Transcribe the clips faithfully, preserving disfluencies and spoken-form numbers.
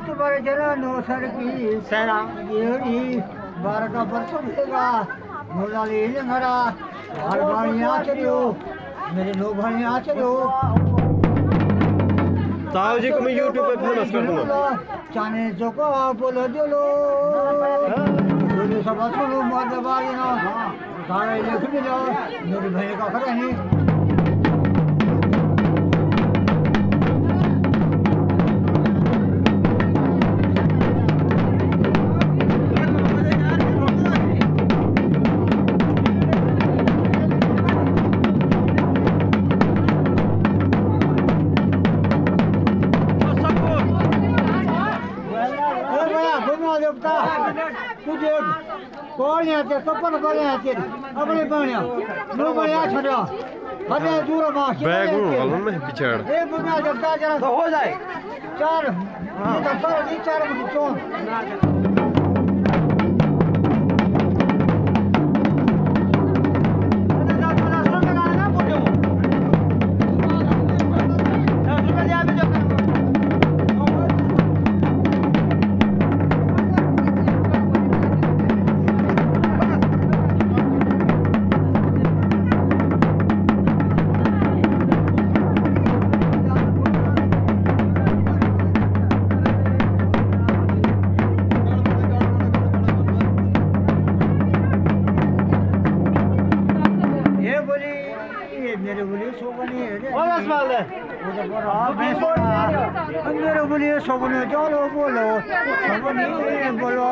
तुम्हारे जरा no sir की सेना ये बारह का बरसों देगा मोला ले ले मरा हर बाणी आ चलियो मेरे नो भाणी आ चलियो ताऊ जी को मैं यूट्यूब पे फेमस कर दूंगा चाने जो को बोलो दिलो सब सुनो मत बारी ना गाने लिख दिलो मेरी बहन का खरा नहीं तुझे कौन है ते कपन कौन है ते अपने बनिया नो बनिया छोड़ा हमें दूर मां बैग हूं में पिछड़ ए बुना जब जरा हो जाए चार हां तो चार चार मुझे चोन मेरे बोलिए सो बनी है ओ दस वाले वो तो बोल रहा मैं सो मेरे बोलिए सो बने चलो बोलो सो बनी बोलो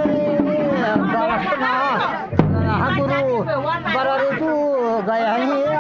गया है